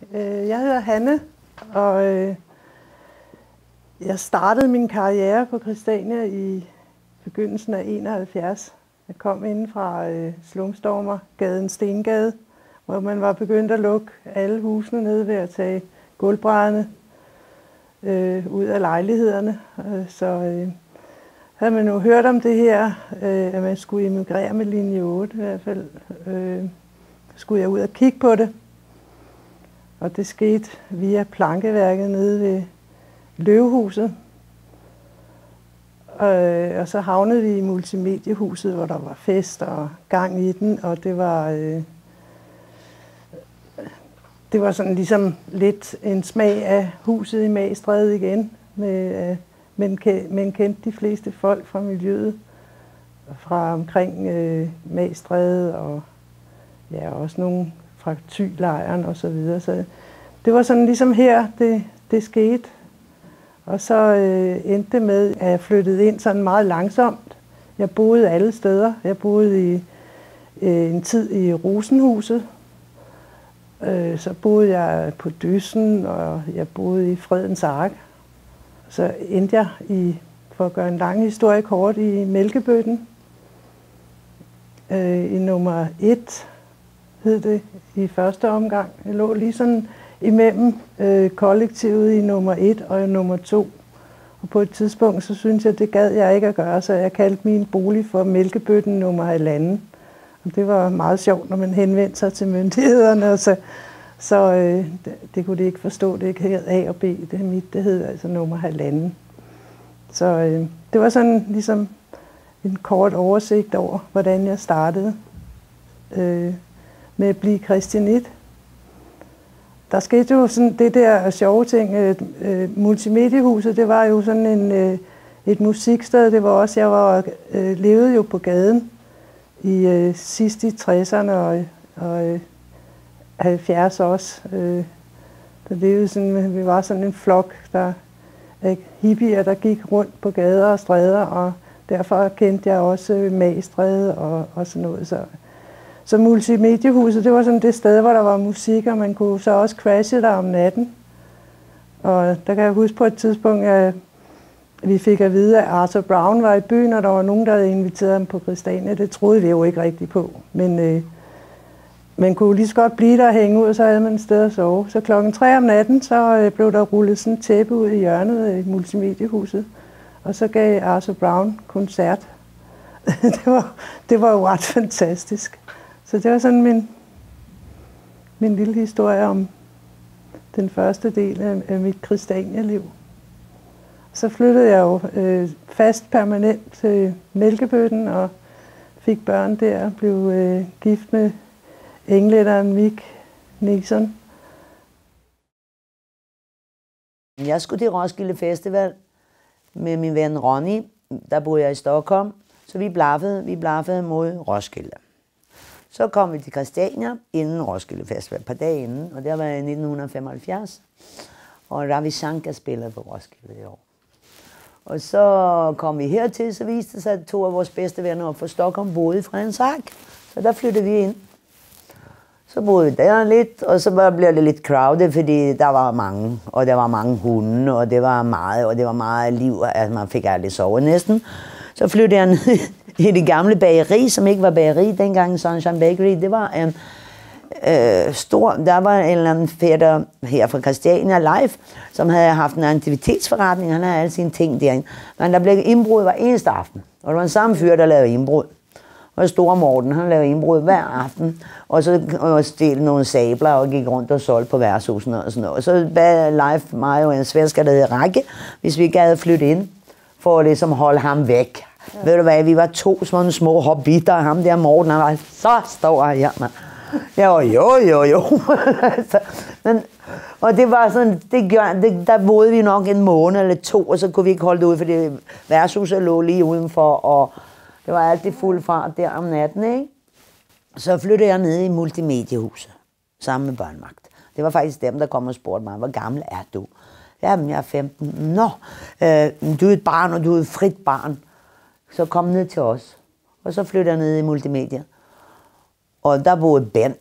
Jeg hedder Hanne, og jeg startede min karriere på Christiania i begyndelsen af 71. Jeg kom inden fra Slumstormergaden Stengade, hvor man var begyndt at lukke alle husene ned ved at tage gulvbrædderne ud af lejlighederne. Så havde man jo hørt om det her, at man skulle emigrere med linje 8 i hvert fald, skulle jeg ud og kigge på det. Og det skete via plankeværket nede ved Løvehuset. Og så havnede vi i Multimediehuset, hvor der var fest og gang i den, og det var sådan ligesom lidt en smag af huset i Magstræde igen. Men kendte de fleste folk fra miljøet, fra omkring Magstræde, og ja, også nogle fra Thylejren og så videre. Så det var sådan ligesom her, det skete. Og så endte det med, at jeg flyttede ind sådan meget langsomt. Jeg boede alle steder. Jeg boede i en tid i Rosenhuset. Så boede jeg på Dyssen, og jeg boede i Fredens Ark. Så endte jeg for at gøre en lang historie kort, i Mælkebøtten. I nummer 1 hed det i første omgang. Jeg lå lige sådan imellem kollektivet i nummer 1 og nummer 2. Og på et tidspunkt, så synes jeg, det gad jeg ikke at gøre, så jeg kaldte min bolig for Mælkebøtten nummer 1,5. Og det var meget sjovt, når man henvendte sig til myndighederne, og så det kunne de ikke forstå. Det ikke hed A og B, det er mit, det hed altså nummer 1,5. Så det var sådan ligesom en kort oversigt over, hvordan jeg startede med at blive kristianit. Der skete jo sådan det der sjove ting. Multimediehuset, det var jo sådan et musiksted. Det var også, levede jo på gaden i sidst i 60'erne og 70 også. Der levede sådan, vi var sådan en flok af hippier, der gik rundt på gader og stræder, og derfor kendte jeg også Magstræde og sådan noget. Så Multimediehuset, det var sådan det sted, hvor der var musik, og man kunne så også crashe der om natten. Og der kan jeg huske på et tidspunkt, at vi fik at vide, at Arthur Brown var i byen, og der var nogen, der havde inviteret ham på Christiania. Det troede vi jo ikke rigtigt på. Men man kunne lige så godt blive der og hænge ud, og så havde man et sted at sove. Så 3:00 om natten, så blev der rullet sådan et tæppe ud i hjørnet i Multimediehuset. Og så gav Arthur Brown koncert. det var jo ret fantastisk. Så det var sådan min lille historie om den første del af mit Christiania-liv. Så flyttede jeg jo fast permanent til Mælkebøtten og fik børn der og blev gift med englænderen Mick Nixon. Jeg skulle til Roskilde Festival med min ven Ronny. Der boede jeg i Stockholm, så vi blaffede mod Roskilde. Så kom vi til Christiania inden Roskilde Festival, et par dage inden, og det var i 1975. Og Ravi Shankar spillede på Roskilde i år. Og så kom vi hertil, så viste det sig, at 2 af vores bedste venner fra Stockholm boede i Fredens Ark. Så der flyttede vi ind. Så boede vi der lidt, og så blev det lidt crowded, fordi der var mange, og der var mange hunde, og det var meget liv, altså man fik aldrig sove næsten. Så flyttede jeg ned i det gamle bageri, som ikke var bageri dengang, Sunshine Bakery. Det var en der var en eller anden fætter her fra Christiania Live, som havde haft en aktivitetsforretning, han havde alle sine ting derinde. Men der blev indbrud hver eneste aften, og det var en samme fyr, der lavede indbrud. Og Store Morten, han lavede indbrud hver aften, og så stjal nogle sabler og gik rundt og solgte på værtshusene og sådan noget. Og så bad Live mig og en svensker, der hed Rakke, hvis vi gad flytte ind, for at ligesom holde ham væk. Ja. Ved du hvad, vi var 2 sådan små hobbitter, og ham der Morten, han var så stor her, mand. Jo. Men, og det var sådan, der boede vi nok en måned eller 2, og så kunne vi ikke holde det ud, fordi værtshuset lå lige udenfor, og det var altid fuld fart der om natten, ikke? Så flyttede jeg ned i Multimediehuset, sammen med børnevagt. Det var faktisk dem, der kom og spurgte mig, hvor gammel er du? Jamen, jeg er 15. Nå, du er et barn, og du er et frit barn. Så kom ned til os. Og så flyttede jeg ned i Multimedia. Og der boede Ben.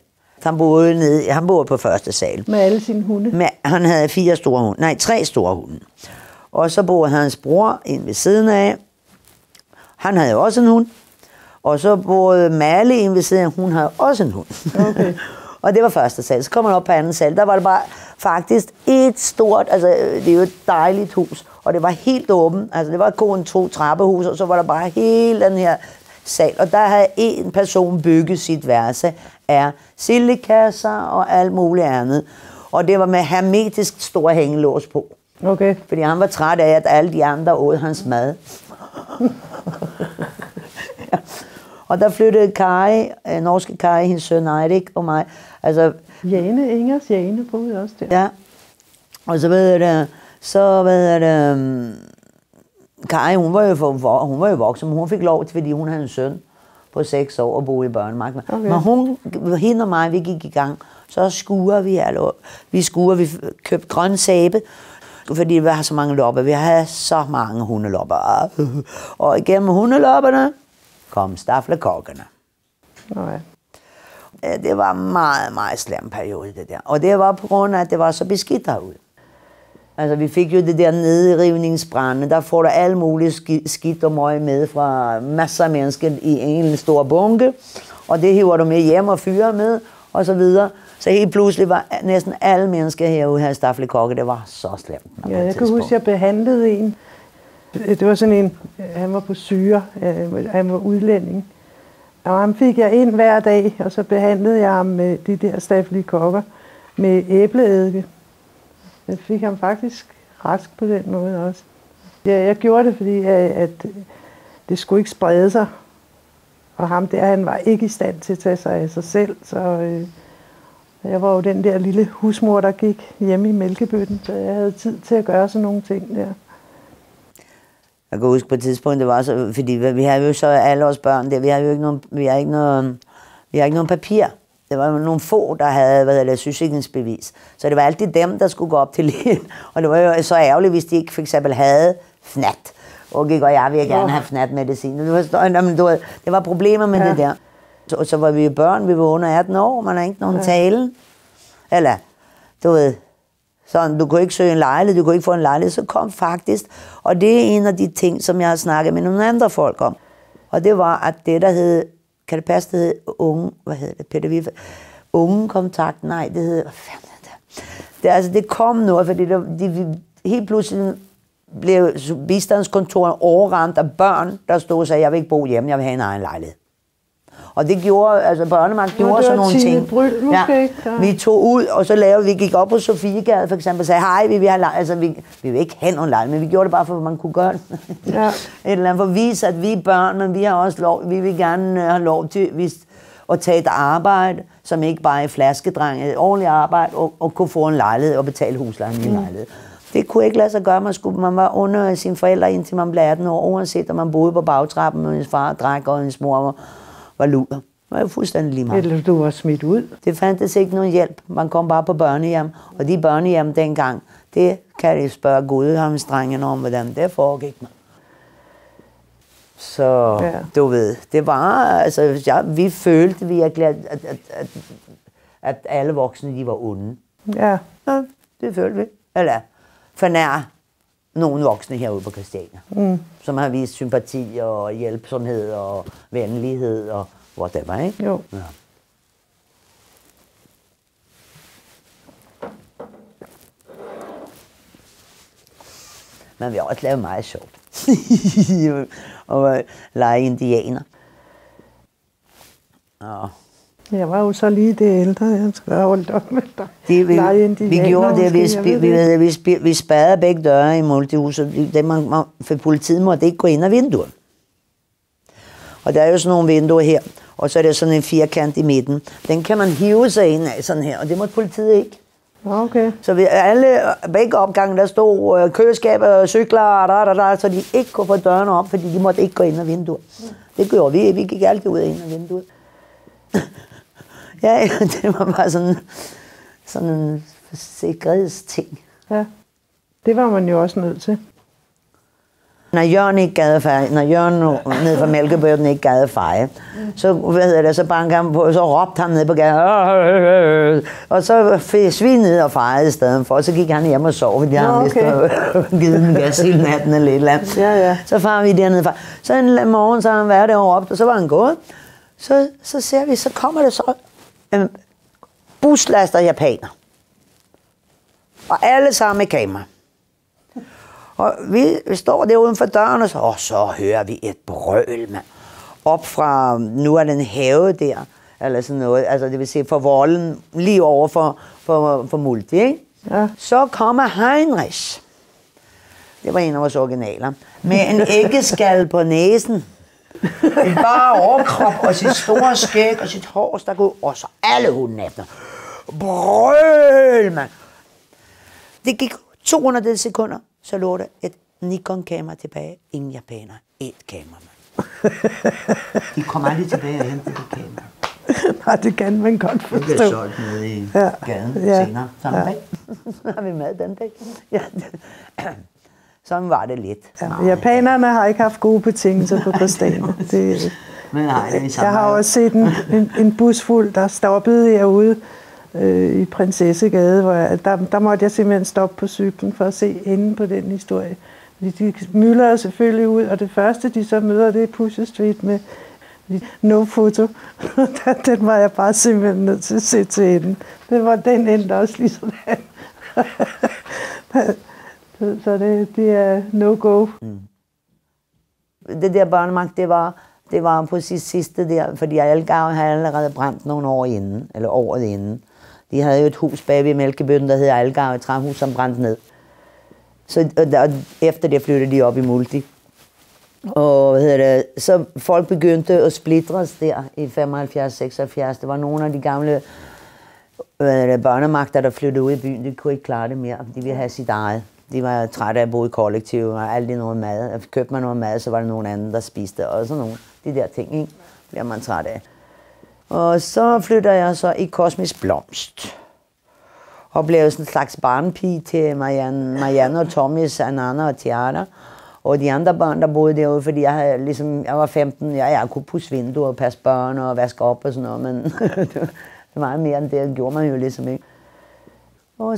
Han boede på første sal. Med alle sine hunde? Han havde 3 store hunde. Og så boede hans bror ind ved siden af. Han havde også en hund. Og så boede Malle ind ved siden af. Hun havde også en hund. Okay. Og det var første sal. Så kom man op på anden sal. Der var det bare faktisk et stort, altså det er jo et dejligt hus. Og det var helt åbent. Altså det var kun 2 trappehus, og så var der bare hele den her sal. Og der havde en person bygget sit værelse af sildekasser og alt muligt andet. Og det var med hermetisk stor hængelås på. Okay. Fordi han var træt af, at alle de andre åd hans mad. Ja. Og der flyttede Kari, norske Kari, hendes søn Eirik og mig. Altså, Ingers Jane boede også der. Ja. Og så Kari, hun var jo voksen, men hun fik lov til, fordi hun havde en søn på 6 år og boede i børnemarken. Okay. Men hende og mig, vi gik i gang. Så skuer vi købte grøn sæbe, fordi vi har så mange lopper. Vi har så mange hundelopper. Og igennem hundelopperne kom staflekokkerne. Okay. Det var en meget, meget slem periode, det der. Og det var på grund af, at det var så beskidt derude. Altså, vi fik jo det der nedrivningsbrænde. Der får der alle mulige skidt og møg med fra masser af mennesker i en stor bunke. Og det hiver du med hjem og fyrer med, og så videre. Så helt pludselig var næsten alle mennesker herude her i Staflekokke. Det var så slemt. Ja, jeg kan huske, at jeg behandlede en. Det var sådan en, han var på syre, han var udlænding. Og ham fik jeg ind hver dag, og så behandlede jeg ham med de der stafylokokker med æbleeddike. Jeg fik ham faktisk rask på den måde også. Ja, jeg gjorde det, fordi at det skulle ikke sprede sig. Og ham der, han var ikke i stand til at tage sig af sig selv, så jeg var jo den der lille husmor, der gik hjemme i mælkebøtten, så jeg havde tid til at gøre sådan nogle ting der. Jeg kan huske på et tidspunkt, det var så, fordi vi havde jo så alle os børn der, vi har ikke noget papir. Det var nogle få, der havde sygesikringsbevis. Så det var altid dem, der skulle gå op til lægen. Og det var jo så ærgerligt, hvis de ikke for eksempel havde fnat. Og jeg ville gerne have fnatmedicin. Det var problemer med det der. Så var vi børn, vi var under 18 år, man har ikke nogen tale. Eller, du ved, sådan, du kunne ikke søge en lejlighed, du kunne ikke få en lejlighed. Så kom faktisk, og det er en af de ting, som jeg har snakket med nogle andre folk om. Og det var, at det der hed, kan det passe, det hed unge, hvad hedder det, Peter Wiffe? Unge kontakt, nej, det hed, hvad fanden er det? Det kom noget, fordi helt pludselig blev bistandskontoret overrendt af børn, der stod og sagde, jeg vil ikke bo hjemme, jeg vil have en egen lejlighed. Og det gjorde, altså børnemarkedet gjorde sådan nogle ting. Vi tog ud, og så vi gik op på Sofiegade for eksempel og sagde, hej, vi vil have altså vi vil ikke have nogen lejlighed, men vi gjorde det bare for, at man kunne gøre det. Ja. Et eller andet for at vise, at vi er børn, men vi har også lov, vi vil gerne have lov til at tage et arbejde, som ikke bare er flaskedreng, et ordentligt arbejde, og kunne få en lejlighed og betale huslejen i en lejlighed. Det kunne ikke lade sig gøre. Man var under sine forældre, indtil man blev 18 år, uanset om man boede på bagtrappen, og hendes far drak, og hendes mor var luder. Det var jo fuldstændig lige meget. Eller du var smidt ud. Det fandtes ikke nogen hjælp. Man kom bare på børnehjem. Og de børnehjem dengang, det kan de spørge godhavnsdrengen om, hvordan det foregik. Så du ved, det var, altså, vi følte virkelig, at alle voksne, de var onde. Ja. Ja, det følte vi. Eller for nær nogle voksne herude på Christiania, som har vist sympati og hjælpsomhed og venlighed og whatever, ikke? Jo. Ja. Men vi har også lavet meget sjovt. Og lege indianer. Ja. Jeg var jo så lige det ældre, jeg skulle have holdt op med dig. Vi gjorde det, vi spærrede begge døre i multihuset. For politiet måtte ikke gå ind ad vinduet. Og der er jo sådan nogle vinduer her, og så er der sådan en firkant i midten. Den kan man hive sig ind af sådan her, og det måtte politiet ikke. Okay. Så vi begge opgange, der stod køleskaber, cykler, så de ikke kunne få dørene op, fordi de måtte ikke gå ind ad vinduet. Det gjorde vi. Vi gik altid ud ind ad vinduet. Ja, det var bare sådan en sikkerhedsting. Ja, det var man jo også nødt til. Når Jørgen ikke gad at feje, når Jørgen nede fra Mælkebøtten ikke gad at feje, så bankede han på, så råbte han ned på gaden, og så fik svin ned og fejede i stedet for, og så gik han hjem og sov, fordi han vist givet den gas hele natten eller et eller andet. Ja. Så far vi dernede fra. Så en morgen, så har han været der og råbt, og så var han gået. Så ser vi, så kommer der så en buslaster japaner. Og alle sammen med kamera. Og vi står der uden for døren, og så hører vi et brøl, mand. Op fra, nu er den have der, eller sådan noget, altså det vil sige for volden, lige over for Multi, ikke? Ja. Så kommer Heinrich, det var en af vores originaler, med en æggeskal på næsen. En bare overkrop og sit store skæg og sit hår stak ud, og så alle hundene efter. Brøl, mand. Det gik 200 sekunder, så lå der et Nikon-kamera tilbage. Ingen japaner. Et kamera, mand. De kom aldrig tilbage og hentede det kamera. Nej, det kan man godt forstå. Det blev solgt nede i gaden senere. Samme dag. Så har vi mad den dag. Ja. Sådan var det lidt. Ja, japanerne har ikke haft gode betingelser på Christiania. Jeg har også set en bus fuld, der stoppede herude i Prinsessegade, hvor der måtte jeg simpelthen stoppe på cyklen for at se enden på den historie. De myldrer selvfølgelig ud, og det første, de så møder, det er Pusher Street med no foto. Den var jeg bare simpelthen nødt til at se til enden. Det var den ende også lige sådan. Så det er no-go. Det der børnemagt, det var på sidste der, fordi Algarve havde allerede brændt nogle år inden, eller året inden. De havde jo et hus bag ved Mælkebøtten, der hedder Algarve, et træhus, som brændte ned. Så efter det flyttede de op i Multi. Og så folk begyndte at splitres der i 75-76. Det var nogle af de gamle børnemagter, der flyttede ud i byen. De kunne ikke klare det mere. De ville have sit eget. De var trætte af at bo i kollektiv og aldrig noget mad. Købte man noget mad, så var der nogen anden, der spiste. Og sådan nogle. De der ting, ikke? Bliver man træt af. Og så flytter jeg så i Kosmisk Blomst. Og blev sådan en slags barnepige til Marianne og Thomas, Anna og Tiara. Og de andre børn, der boede derude, fordi jeg var 15, jeg kunne pusse vinduer og passe børn og vaske op og sådan noget, men det var meget mere end det, gjorde man jo ligesom ikke. Og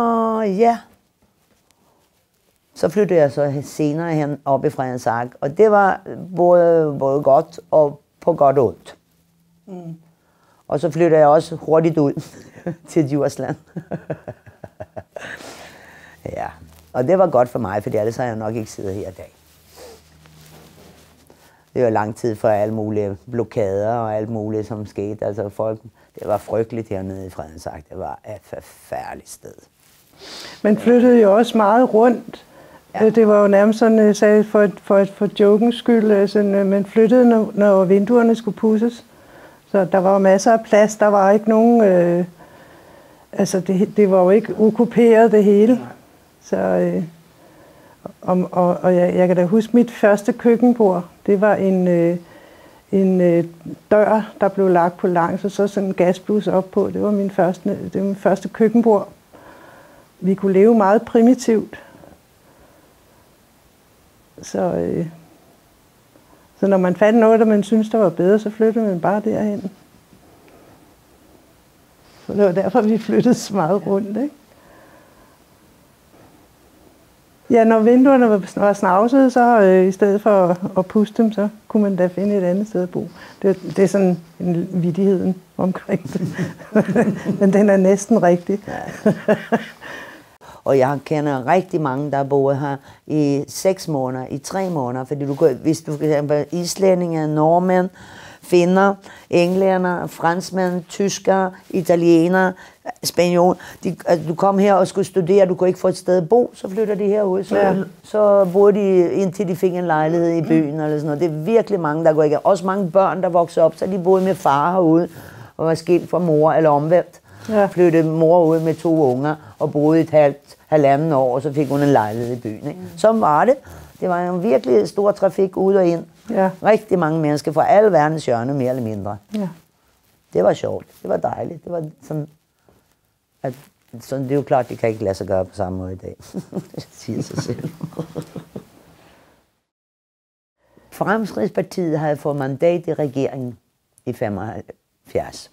så flyttede jeg så senere hen op i Fredensark, og det var både godt og på godt og ondt. Og så flyttede jeg også hurtigt ud til Djursland. Ja, og det var godt for mig, for ellers har jeg nok ikke siddet her i dag. Det var lang tid for alle mulige blokader og alt muligt, som skete. Altså folk, det var frygteligt hernede i Fredensark. Det var et forfærdeligt sted. Man flyttede jo også meget rundt. Ja. Det var jo nærmest sådan, sagde for jokens skyld, altså, man flyttede, når vinduerne skulle pudses. Så der var masser af plads, der var ikke nogen, altså det var jo ikke okkuperet det hele. Så, og jeg kan da huske mit første køkkenbord, det var en dør, der blev lagt på langs, og så sådan en gasblus op på. Det var min første køkkenbord. Vi kunne leve meget primitivt. Så når man fandt noget, der man syntes, der var bedre, så flyttede man bare derhen. Så det var derfor, vi flyttede så meget rundt, ikke? Ja, når vinduerne var snavsede, så i stedet for at puste dem, så kunne man da finde et andet sted at bo. Det er sådan en vittigheden omkring det. Men den er næsten rigtig. Og jeg kender rigtig mange, der har boet her i 6 måneder, i 3 måneder. Fordi hvis du kan islændinge, nordmænd, finner, englænder, franskmænd, tyskere, italienere, spanioler. Du kom her og skulle studere, du kunne ikke få et sted at bo, så flytter de herud. Så boede de indtil de fik en lejlighed i byen eller sådan noget. Det er virkelig mange, der går ikke. Også mange børn, der vokser op, så de boede med far herude og var skilt fra mor eller omvendt. Ja. Flyttede mor ud med 2 unger og boede et halvandet år, og så fik hun en lejlighed i byen. Ikke? Sådan var det. Det var en virkelig stor trafik ud og ind. Ja. Rigtig mange mennesker fra alle verdens hjørner, mere eller mindre. Ja. Det var sjovt. Det var dejligt. Det var sådan, det er jo klart, det kan ikke lade sig gøre på samme måde i dag. Det siger sig selv. Fremskridtspartiet havde fået mandat i regeringen i 75.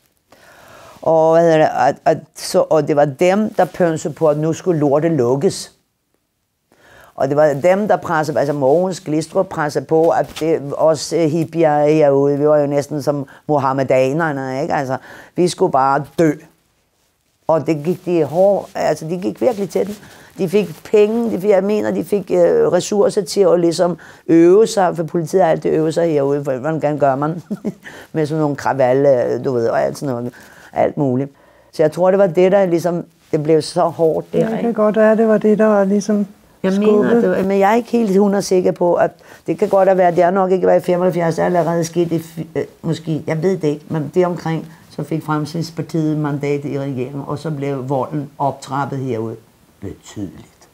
Og det var dem, der pønsede på, at nu skulle lortet lukkes. Og det var dem, der pressede, altså Mogens Glistrup pressede på, at os hippier herude, vi var jo næsten som muhammedanerne, ikke? Altså, vi skulle bare dø. Og det gik de gik virkelig til den. De fik penge, jeg mener, de fik ressourcer til at ligesom øve sig, for politiet har altid øvet sig herude, for hvordan gør man med sådan nogle kravalle, du ved, og alt sådan noget, alt muligt. Så jeg tror, det var det, der ligesom, det blev så hårdt der. Det kan godt være, det var det, der var ligesom men jeg er ikke helt 100 sikker på, at det kan godt være, at det er nok ikke været i 75, allerede sket måske, jeg ved det ikke, men det omkring, så fik Fremskridtspartiet mandat i regeringen, og så blev volden optrappet herude betydeligt.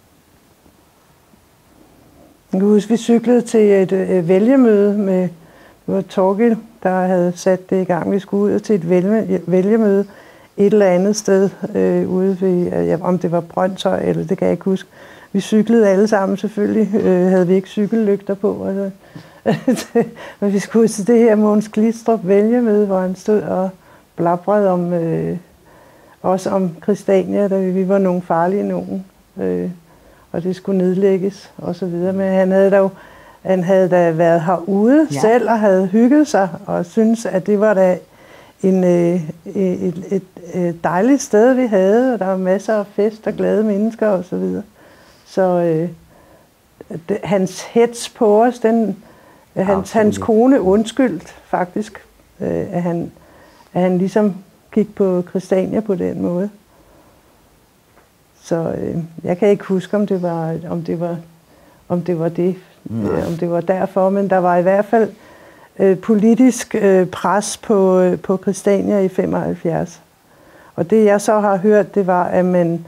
Jeg kan huske, vi cyklede til et vælgemøde med, det var Torgild, der havde sat det i gang. Vi skulle ud til et vælgemøde et eller andet sted ude ved, om det var Brøndshøj, eller det kan jeg ikke huske. Vi cyklede alle sammen selvfølgelig, havde vi ikke cykellygter på. Altså. Men vi skulle til det her Mogens Glistrup vælgemøde, hvor han stod og blabrede om, også om Christiania, da vi var nogle farlige nogen, og det skulle nedlægges og så videre. Men han havde da været herude selv og havde hygget sig og syntes, at det var da et dejligt sted, vi havde, og der var masser af fest og glade mennesker og så videre. Så hans hets på os, hans kone undskyldte faktisk, at han ligesom gik på Christiania på den måde. Så jeg kan ikke huske, om det var derfor, men der var i hvert fald politisk pres på Christiania i 75. Og det jeg så har hørt, det var, at man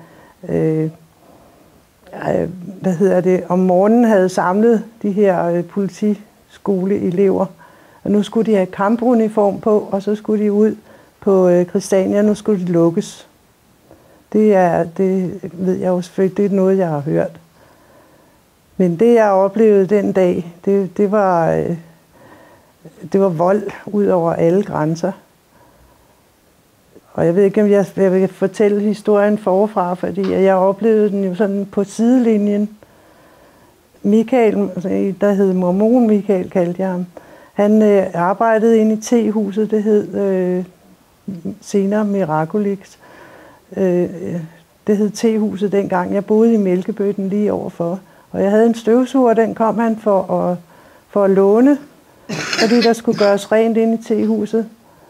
om morgenen havde samlet de her politiskoleelever, og nu skulle de have kampuniform på, og så skulle de ud på Christiania, nu skulle de lukkes. Det ved jeg jo selvfølgelig, det er noget, jeg har hørt. Men det, jeg oplevede den dag, det var vold ud over alle grænser. Og jeg ved ikke, om jeg vil fortælle historien forfra, fordi jeg oplevede den jo sådan på sidelinjen. Michael, der hed Mormon Michael, kaldte jeg ham. Han arbejdede inde i tehuset, det hed senere Miraculix. Det hed tehuset dengang. Jeg boede i Mælkebøtten lige overfor. Og jeg havde en støvsuger, den kom han for at låne, fordi der skulle gøres rent inde i tehuset.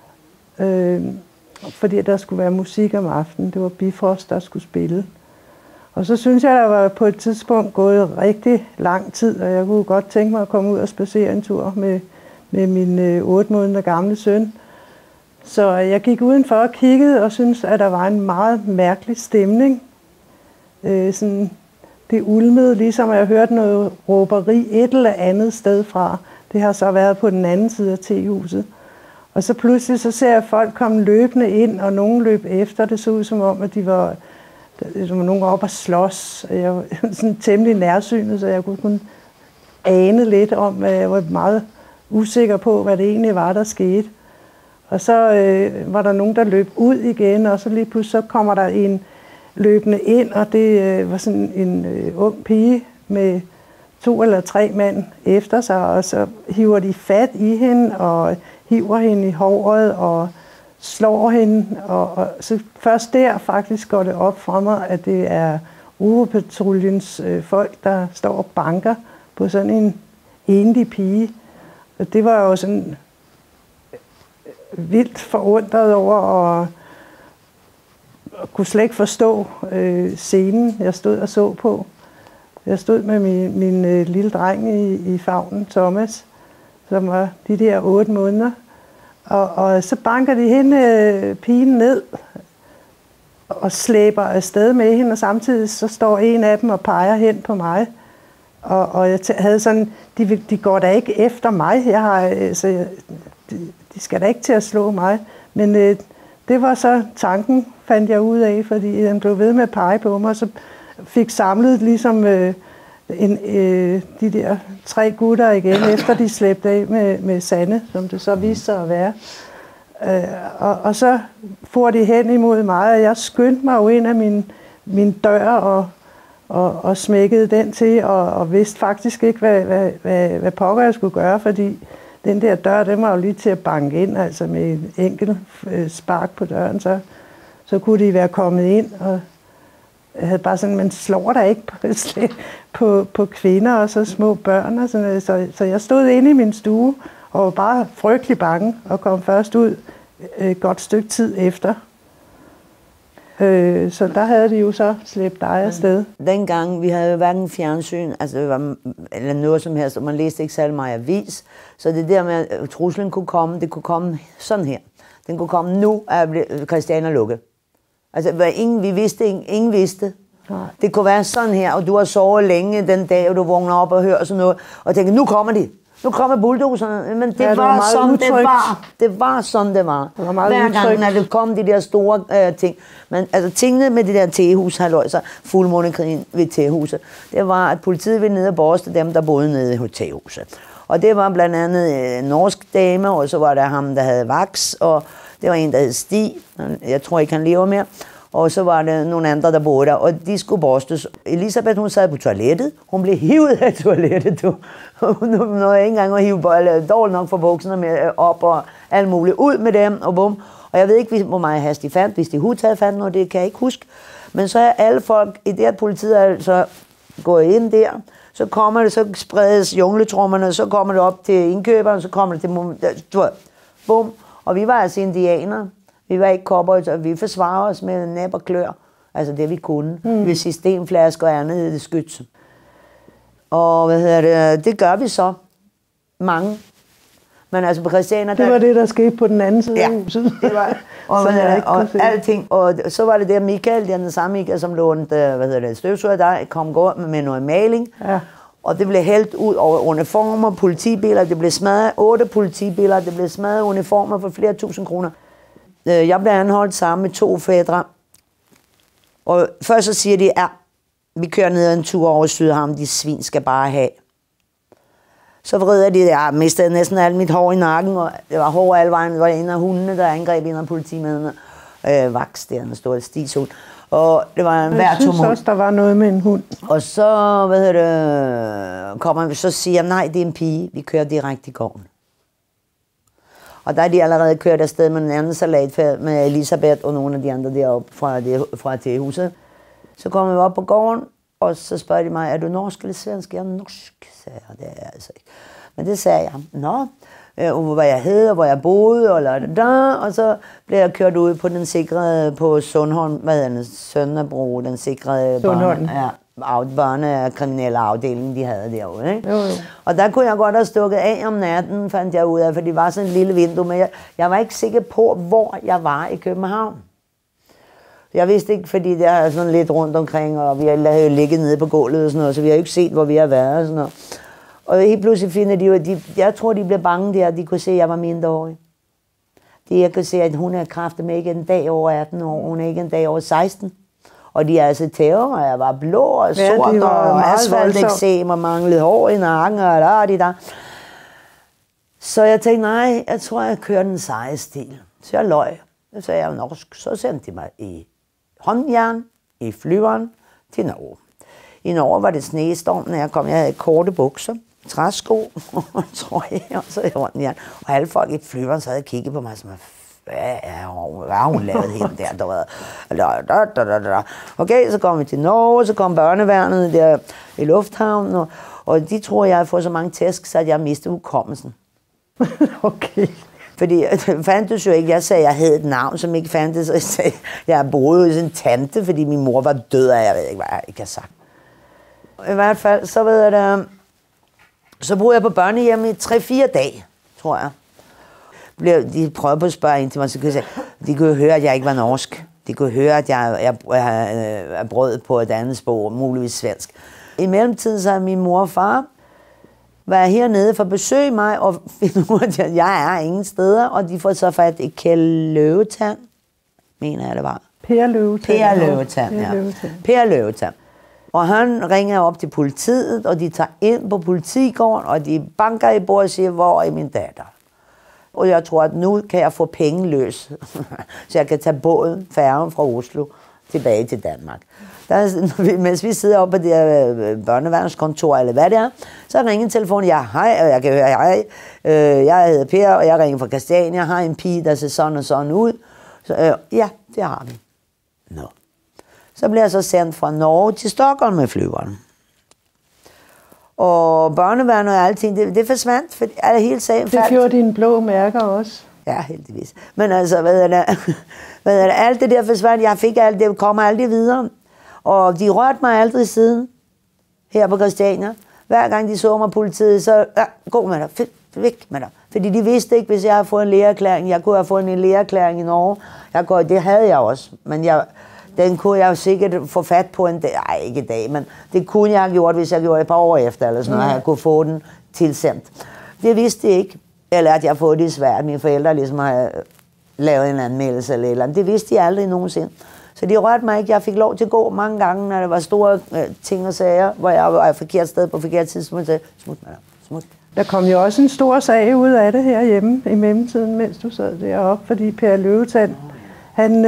Fordi der skulle være musik om aftenen. Det var Bifrost, der skulle spille. Og så synes jeg, der var på et tidspunkt gået rigtig lang tid, og jeg kunne godt tænke mig at komme ud og spacere en tur med min 8 måneder gamle søn. Så jeg gik udenfor og kiggede og syntes, at der var en meget mærkelig stemning. Sådan, det ulmede, ligesom jeg hørte noget råberi et eller andet sted fra. Det har så været på den anden side af tehuset. Og så pludselig så ser jeg folk komme løbende ind, og nogen løb efter. Det så ud som om, at de var nogen op og slås. Jeg var sådan temmelig nærsynet, så jeg kunne kun ane lidt om, at jeg var meget usikker på, hvad det egentlig var, der skete. Og så var der nogen, der løb ud igen, og så lige pludselig så kommer der en løbende ind, og det var sådan en ung pige med 2 eller 3 mænd efter sig, og så hiver de fat i hende, og hiver hende i håret, og slår hende, og så først der faktisk går det op for mig, at det er Europatruljens folk, der står og banker på sådan en enlig pige. Og det var jo sådan vildt forundret over, og kunne slet ikke forstå scenen, jeg stod og så på. Jeg stod med min lille dreng i favnen, Thomas, som var de der 8 måneder. Og så banker de hende, pigen, ned og slæber afsted med hende, og samtidig så står en af dem og peger hen på mig. Og jeg havde sådan, de går da ikke efter mig, de skal da ikke til at slå mig. Men det var så tanken, fandt jeg ud af, fordi han blev ved med at pege på mig, og så fik samlet ligesom de der 3 gutter igen, efter de slæbte af med Sanne, som det så viste sig at være. Og så for de hen imod mig, og jeg skyndte mig jo ind af min dør og smækkede den til, og vidste faktisk ikke, hvad pokker jeg skulle gøre, fordi den der dør, den var jo lige til at banke ind, altså med en enkelt spark på døren, så kunne de være kommet ind, og jeg havde bare sådan, man slår der ikke på kvinder og så små børn og sådan noget. Så jeg stod inde i min stue og var bare frygtelig bange og kom først ud et godt stykke tid efter. Så der havde de jo så slæbt dig afsted. Dengang, vi havde jo hverken fjernsyn, altså eller noget som helst, og man læste ikke særlig meget avis. Så det der med, at truslen kunne komme, det kunne komme sådan her. Den kunne komme nu, at Christiania lukket. Altså, ingen vidste. Nej. Det kunne være sådan her, og du har sovet længe den dag, og du vågner op og hører sådan noget, og tænker, nu kommer de. Nu kommer bulldozerne. Men det var sådan, det var. Det var sådan, det var. Hver gang, når det kom de der store ting. Men altså, tingene med det der tegehus, så fuldmånekrigen ved tegehuset, det var, at politiet ville ned og borste dem, der boede nede i tegehuset. Og det var blandt andet en norsk dame, og så var der ham, der havde vaks, og det var en, der hed Stig. Jeg tror ikke, han lever mere. Og så var der nogle andre, der boede der, og de skulle borstes. Elisabeth, hun sad på toilettet. Hun blev hivet af toilettet. Hun nåede ikke engang at hive dårligt nok for bukserne med op og alt muligt. Ud med dem og bum. Og jeg ved ikke, hvor meget hast de fandt. Hvis de hudtaget fandt noget, det kan jeg ikke huske. Men så er alle folk i det her politiet altså gået ind der. Så kommer det, så spredes jungletrummerne, så kommer det op til indkøberen, så kommer det til bum. Og vi var altså indianere. Vi var ikke cowboys, og vi forsvarede os med næb og klør. Altså det, vi kunne. Ved systemflasker og andet skyts. Og det gør vi så. Mange. Men altså på Christiania... Det var det, der skete på den anden side af huset. Det var og alting. Og så var det der Michael, den samme Michael, som lånte støvsuger, der kom gå med noget maling. Ja. Og det blev hældt ud over uniformer, politibiler. Det blev smadret 8 politibiler. Det blev smadret uniformer for flere tusind kroner. Jeg blev anholdt sammen med 2 fædre. Og først så siger de, ja, vi kører ned en tur over Sydhavn, de svin skal bare have. Så vrider de, jeg mistede næsten alt mit hår i nakken, og det var hår alle vejen. Det var en af hundene, der angreb en af politimændene. Vaks, der en stor stisund. Og det var en hver tumult. Jeg synes også, der var noget med en hund. Og så, kommer vi, så siger nej, det er en pige, vi kører direkte i gården. Og der er de allerede kørt afsted med en anden salatfærd med Elisabeth og nogle af de andre deroppe fra tegehuset. Så kommer vi op på gården, og så spørger de mig, er du norsk eller svensk? Jeg er norsk, sagde jeg. Det er jeg altså ikke. Men det sagde jeg. Nå, og hvad jeg hed, og hvor jeg boede, og så blev jeg kørt ud på den sikrede, på Sundholm, Sønderbro, den sikrede børnekriminelle afdeling, de havde derude. Ikke? Jo. Og der kunne jeg godt have stukket af om natten, fandt jeg ud af, for det var sådan et lille vindue, men jeg var ikke sikker på, hvor jeg var i København. Jeg vidste ikke, fordi der er sådan lidt rundt omkring, og vi havde jo ligget nede på gulvet og sådan noget, så vi har jo ikke set, hvor vi har været og sådan noget. Og helt pludselig finder de jo, jeg tror, de blev bange der, de kunne se, at jeg var mindreårig. Jeg kunne se, at hun er kraftedeme ikke en dag over 18 år, hun er ikke en dag over 16. Og de er altså terror, og jeg var blå og sort, og asfalteksem og manglede hår i nakken, og der. Så jeg tænkte, nej, jeg tror, jeg kører den seje stil. Så jeg løg. Så sagde jeg norsk. Så sendte de mig i håndjern, i flyveren, til Norge. I Norge var det snestorm, når jeg kom. Jeg havde korte bukser, træsko og trøje, og så i håndjern. Og alle folk i flyveren så havde kigget på mig, som hvad har hun lavet hende der? Okay, så kom vi til Norge, så kom børneværnet der i lufthavnen, og de tror, jeg har fået så mange tæsk, så jeg mistede hukommelsen. Okay. Fordi det fandtes jo ikke. Jeg sagde, jeg havde et navn, som ikke fandtes, og jeg sagde, jeg boede hos en tante, fordi min mor var død, og jeg ved ikke, hvad jeg ikke har sagt. I hvert fald, så boede jeg på børnehjem i 3-4 dage, tror jeg. De prøvede på at spørge ind til mig, så kunne jeg sige, de kunne høre, at jeg ikke var norsk. De kunne høre, at jeg er brød på et andet sprog, muligvis svensk. I mellemtiden så min mor og far var hernede for at besøge mig og finde ud af, at jeg er ingen steder, og de får så fat i Kjeld Løvetand, mener jeg det var. Per Løvetand. Per Løvetand, ja. Per Løvetand. Og han ringer op til politiet, og de tager ind på politigården, og de banker i bordet og siger, hvor er min datter? Og jeg tror, at nu kan jeg få penge løs, så jeg kan tage båden, færgen fra Oslo, tilbage til Danmark. Mens vi sidder oppe på det her børneværnskontor, eller hvad det er, så ringer telefonen, ja, hej, og jeg kan høre, hej, jeg hedder Per, og jeg ringer fra Christiania, jeg har en pige, der ser sådan og sådan ud. Så, ja, det har vi. Nå. Så bliver jeg så sendt fra Norge til Stockholm med flyveren. Og børneværn og alting, det forsvandt, for hele sagen faldt. Det gjorde dine blå mærker også. Ja, heldigvis. Men altså, hvad er det, alt det der forsvandt, jeg fik alt det, kommer aldrig videre. Og de rørte mig aldrig siden, her på Christiania. Hver gang de så mig politiet, så gå med dig, væk med dig. Fordi de vidste ikke, hvis jeg havde fået en lægeerklæring. Jeg kunne have fået en lægeerklæring i Norge. Det havde jeg også, men den kunne jeg jo sikkert få fat på en dag. Ej, ikke i dag, men det kunne jeg have gjort, hvis jeg gjorde et par år efter, eller sådan noget, jeg kunne få den tilsendt. Det vidste de ikke. Eller at jeg fået det svært. Mine forældre ligesom har lavet en anmeldelse eller et eller andet. Det vidste de aldrig nogensinde. Så de rørte mig ikke. Jeg fik lov til at gå mange gange, når der var store ting og sager, hvor jeg var et forkert sted på forkert tidspunkt. Smut med dig. Smut. Der kom jo også en stor sag ud af det herhjemme i mellemtiden, mens du sad deroppe, fordi Per Løvetand, han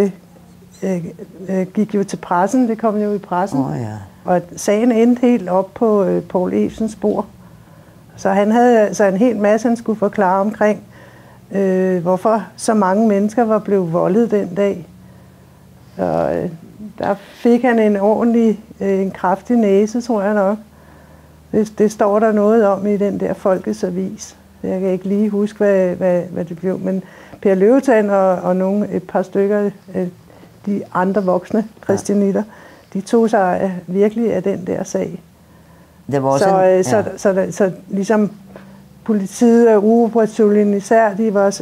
gik jo til pressen, det kom jo i pressen, Ja. og sagen endte helt op på Poul Evsens bord. Så han havde altså en hel masse, han skulle forklare omkring, hvorfor så mange mennesker var blevet voldet den dag. Og der fik han en ordentlig, en kraftig næse, tror jeg nok. Det står der noget om i den der Folkets Avis. Jeg kan ikke lige huske, hvad det blev. Men Per Løvetand og et par stykker, de andre voksne christianitter, de tog sig virkelig af den der sag. Det var også så ligesom politiet og uropatruljen især, de var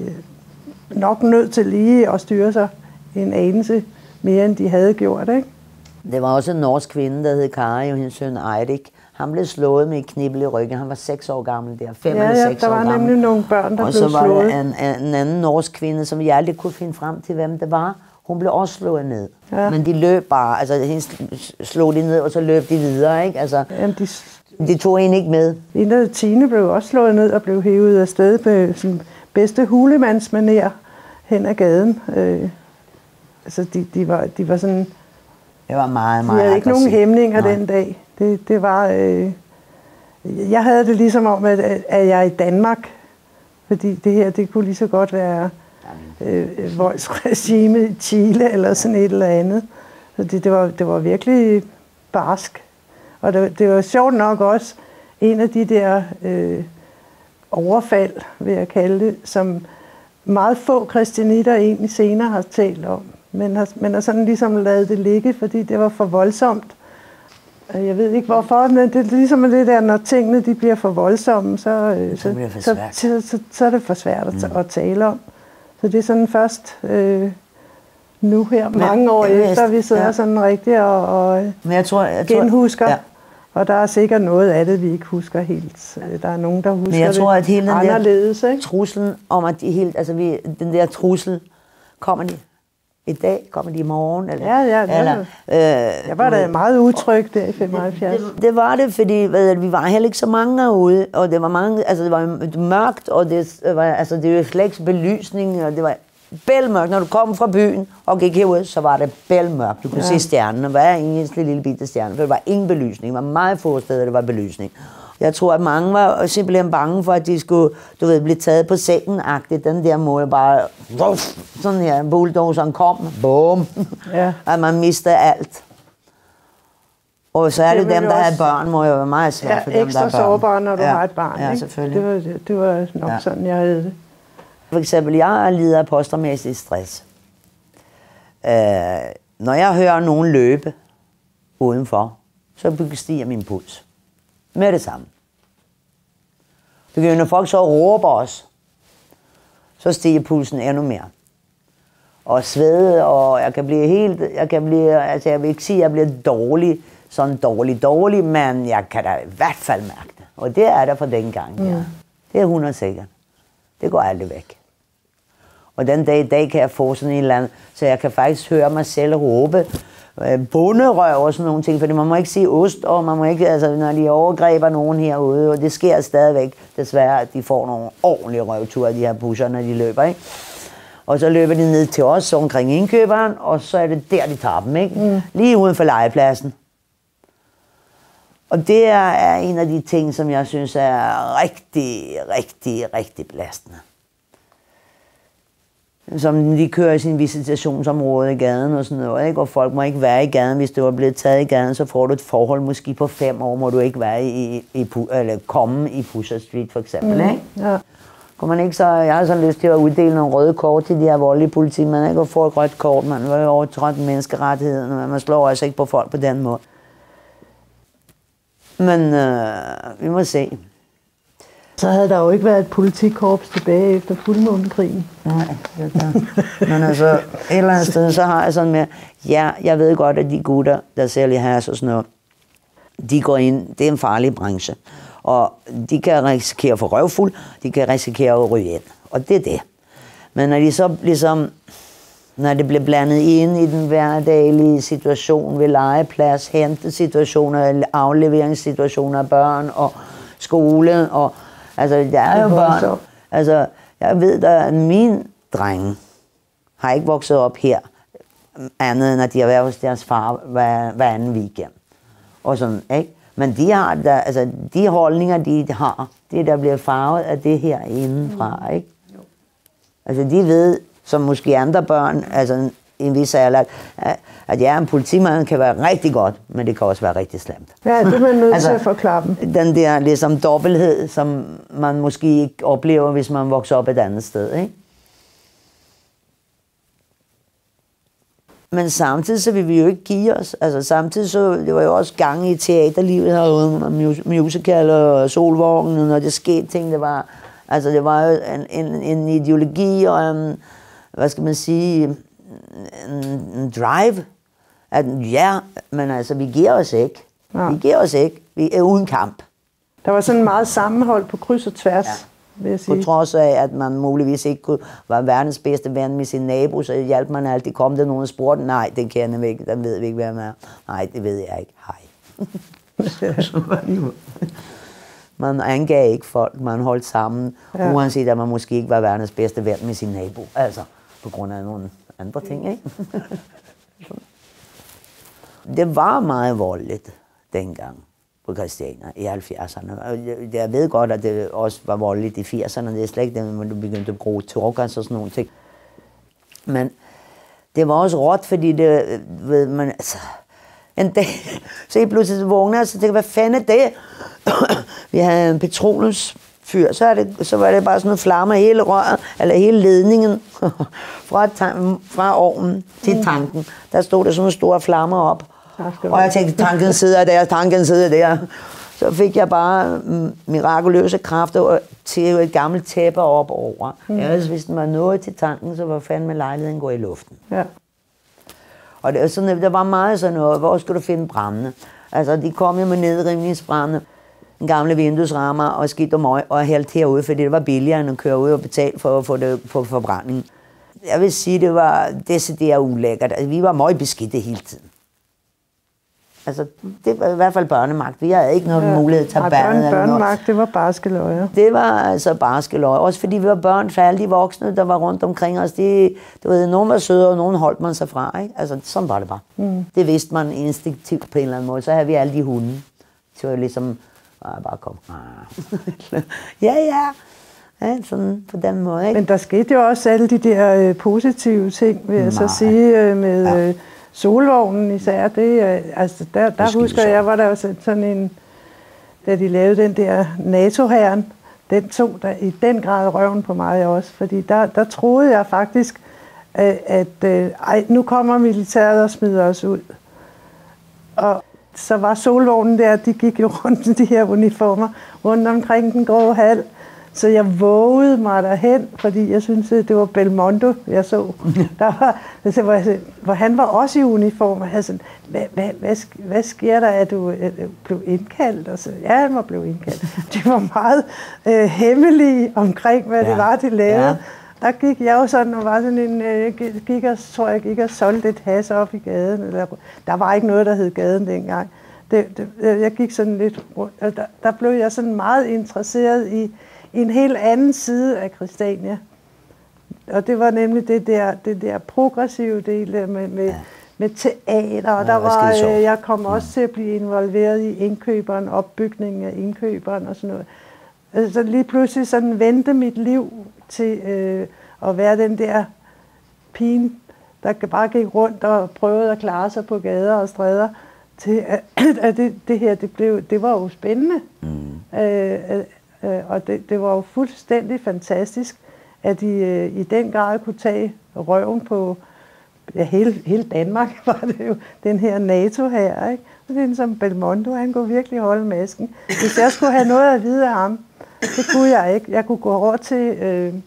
nok nødt til lige at styre sig en anelse mere, end de havde gjort, ikke? Det var også en norsk kvinde, der hed Kari, og hendes søn Eirik. Han blev slået med et knibbel i ryggen. Han var 6 år gammel der. 5 eller 6 år gammel. Der var nemlig nogle børn, der blev slået. Og så var der en anden norsk kvinde, som jeg aldrig kunne finde frem til, hvem det var. Hun blev også slået ned. Ja. Men de løb bare. Altså, hende slog de ned, og så løb de videre, ikke? Altså, jamen, de tog hende ikke med. Tine blev også slået ned og blev hævet af sted med sin bedste hulemandsmanér hen ad gaden. Altså, de var sådan... Det var meget, meget aggressivt. De havde ikke nogen hæmninger Nej. den dag. Det var... jeg havde det ligesom om, at jeg er i Danmark. Fordi det her, det kunne lige så godt være voldsregime i Chile eller sådan et eller andet. Så det var virkelig barsk. Og det var sjovt nok også en af de der overfald, vil jeg kalde det, som meget få christianitter egentlig senere har talt om. Men har sådan ligesom ladet det ligge, fordi det var for voldsomt. Jeg ved ikke hvorfor, men det er ligesom det der, når tingene de bliver for voldsomme, så er det for svært at tale om. Så det er sådan først nu her, mange år efter, vi sidder sådan rigtigt og genhusker. Ja. Og der er sikkert noget af det, vi ikke husker helt. Der er nogen, der husker men jeg tror, at hele den anderledes. Der truslen om, at den der trussel, kommer de i dag, kommer de i morgen? Eller, jeg var da meget utryg der i 75. Det var det, fordi vi var heller ikke så mange derude, og det var mange, altså det var mørkt, og det var slet ikke belysning, og det var bælmørkt. Når du kom fra byen og gik herud, så var det bælmørkt. Du kunne se stjernerne, hver eneste lille bitte stjerne, for der var ingen belysning. Der var meget få steder, der var belysning. Jeg tror, at mange var simpelthen bange for, at de skulle, blive taget på sengen-agtigt. Den der måde bare, sådan her, bulldozeren kom, bum, at man mistede alt. Og så er det dem, der har børn, må jo være meget svært for dem, der har børn. Ekstra sårbare, når du har et barn, ja, ikke? Selvfølgelig. Det var nok sådan, jeg havde det. For eksempel, jeg lider af posttraumatisk stress. Når jeg hører nogen løbe udenfor, så stiger min puls. Med det samme. Når folk så råber os, så stiger pulsen endnu mere. Og svede, og jeg vil ikke sige, at jeg bliver dårlig, sådan dårlig, men jeg kan da i hvert fald mærke det. Og det er der for den gang, ja. Det er 100%. Det går aldrig væk. Og den dag i dag kan jeg få sådan en eller anden, så jeg kan faktisk høre mig selv råbe bonderøv og sådan nogle ting, for man må ikke sige ost, og man må ikke, altså når de overgreber nogen herude, og det sker stadigvæk, desværre, at de får nogle ordentlige røvture, de her busser, når de løber, ikke? Og så løber de ned til os, så omkring indkøberen, og så er det der, de tager dem, ikke? Lige uden for legepladsen. Og det er en af de ting, som jeg synes er rigtig belastende. Som de kører i sin visitationsområde i gaden og sådan noget, ikke? Og folk må ikke være i gaden. Hvis du er blevet taget i gaden, så får du et forhold måske på 5 år, må du ikke være eller komme i Pusher Street for eksempel, ikke? Ja. Kunne man ikke så, jeg har så lyst til at uddele nogle røde kort til de her voldelige politimænd, ikke? Og få et rødt kort, man var jo overtrådt menneskerettighederne, man slår altså ikke på folk på den måde. Men vi må se. Så havde der jo ikke været et politikorps tilbage efter fuldmånekrigen. Nej, det er der. Men altså, et eller andet sted, så har jeg sådan med, ja, jeg ved godt, at de gutter, der sælger hash og sådan noget, de går ind, det er en farlig branche. Og de kan risikere at få røvfuld, de kan risikere at ryge ind. Og det er det. Men når de så ligesom, når det bliver blandet ind i den hverdagelige situation ved legeplads, hentesituationer, afleveringssituationer af børn og skole, og altså, der er jo børn. Altså, jeg ved da, at mine drenge har ikke vokset op her, andet end at de har været hos deres far hver anden weekend. Og sådan, ikke? Men de har da, altså, de holdninger, de har, det der bliver farvet af det her indenfra, ikke? Altså, de ved, som måske andre børn, altså i en vis alder, at ja, en politimand kan være rigtig godt, men det kan også være rigtig slemt. Ja, det er man nødt til at forklare dem. Den der ligesom dobbelthed, som man måske ikke oplever, hvis man vokser op et andet sted, ikke? Men samtidig så vil vi jo ikke give os. Altså samtidig så, det var jo også gang i teaterlivet herude, musical og Solvognen, og det skete ting, det var jo en ideologi og en, hvad skal man sige, en drive. At ja, men altså vi giver os ikke. Ja. Vi giver os ikke. Vi er uden kamp. Der var sådan meget sammenhold på kryds og tværs. Ja. På trods af, at man muligvis ikke kunne være verdens bedste ven med sin nabo, så hjalp man altid. Kom der nogen og spurgte, nej, det kender vi ikke, den ved vi ikke, hvem er. Nej, det ved jeg ikke. Hej. Man angav ikke folk, man holdt sammen, uanset at man måske ikke var verdens bedste ven med sin nabo. Altså, på grund af nogle andre ting, ikke? Det var meget voldeligt dengang på Christiania i 70'erne. Jeg ved godt, at det også var voldeligt i 80'erne. Det er slet ikke det, når du begyndte at bruge torgas og sådan nogle ting. Men det var også råt, fordi det, ved man, altså, en dag, så pludselig vågner jeg, så tænkte, hvad fanden er det? Vi havde en petroleumsfyr, så var det bare sådan noget flammer hele røret, eller hele ledningen fra ovnen til tanken. Der stod der sådan nogle store flammer op. Og jeg tænkte, tanken sidder der. Så fik jeg bare mirakuløse kræfter til et gammelt tæppe op over. Ellers hvis den var nået til tanken, så var fandme lejligheden gå i luften. Ja. Og det, sådan, der var meget sådan noget, hvor skulle du finde brændende? Altså, de kom jo med nedrivningsbrændende, en gamle vinduesrammer og skidt og møg, og hældt herude, fordi det var billigere end at køre ud og betale for at få det på forbrænding. Jeg vil sige, det var decideret ulækkert. Altså, vi var meget beskidte hele tiden. Altså, det var i hvert fald børnemagt. Vi havde ikke nogen mulighed til at bande. Børnemagt, det var barske løjer. Det var altså barske løjer. Også fordi vi var børn for alle de voksne, der var rundt omkring os. Nogen var søde, og nogen holdt man sig fra. Ikke? Altså, sådan var det bare. Det vidste man instinktivt på en eller anden måde. Så havde vi alle de hunde. Så var ligesom, bare kom. ja, sådan på den måde. Ikke? Men der skete jo også alle de der positive ting, vil jeg så sige, med... Solvognen især, det, altså der husker jeg, var der også sådan en, da de lavede den der NATO-hæren, den tog der i den grad røven på mig også, fordi der troede jeg faktisk, at nu kommer militæret og smider os ud. Og så var Solvognen der, de gik jo rundt med de her uniformer, rundt omkring den grå hal. Så jeg vågede mig derhen, fordi jeg syntes, det var Belmondo, jeg så. Hvor han var også i uniform, og jeg sådan, hvad sker der, at du blev indkaldt? Og så, ja, han var blevet indkaldt. De var meget hemmelige omkring, hvad det var, de lavede. der gik jeg jo sådan, og var sådan en, tror jeg gik og solgte et has op i gaden. Eller, der var ikke noget, der hed gaden dengang. Jeg gik sådan lidt rundt, og der blev jeg sådan meget interesseret i en helt anden side af Christiania. Og det var nemlig det der progressive del med teater, og der var, jeg kom også til at blive involveret i indkøberen, opbygningen af indkøberen og sådan noget. Så lige pludselig sådan vendte mit liv til at være den der pige, der bare gik rundt og prøvede at klare sig på gader og stræder, til at det her, det var jo spændende. Og det var jo fuldstændig fantastisk, at de i den grad kunne tage røven på hele Danmark, var det jo den her NATO her, ikke? Og den som Belmondo, han kunne virkelig holde masken. Hvis jeg skulle have noget at vide af ham, det kunne jeg ikke. Jeg kunne gå over til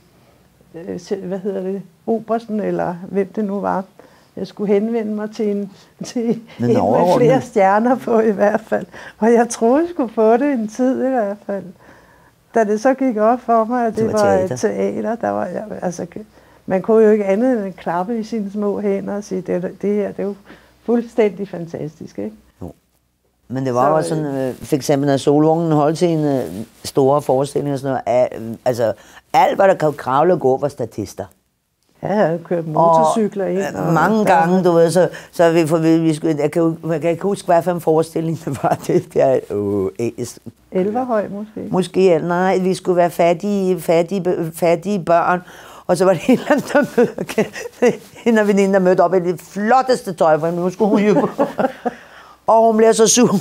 Obersten, eller hvem det nu var. Jeg skulle henvende mig til en med flere stjerner på i hvert fald. Og jeg troede, jeg skulle få det en tid i hvert fald. Da det så gik op for mig, at det var et teater, der var, altså, man kunne jo ikke andet end klappe i sine små hænder og sige, det her, det er jo fuldstændig fantastisk, ikke? Jo. Men det var også sådan, for eksempel, at Solvognen holdt sine store forestillinger og sådan noget, altså alt, hvad der kan kravle og gå, var statister. Ja, jeg havde kørt motorcykler ind. Og mange gange, du ved, så vi skulle, jeg kan ikke huske, hvad for en forestilling det var. Det der, Elverhøj måske? Måske, nej, vi skulle være fattige børn. Og så var det en eller anden veninde, der mødte op i det flotteste tøj, for nu skulle hun jo på. Og hun blev så sur.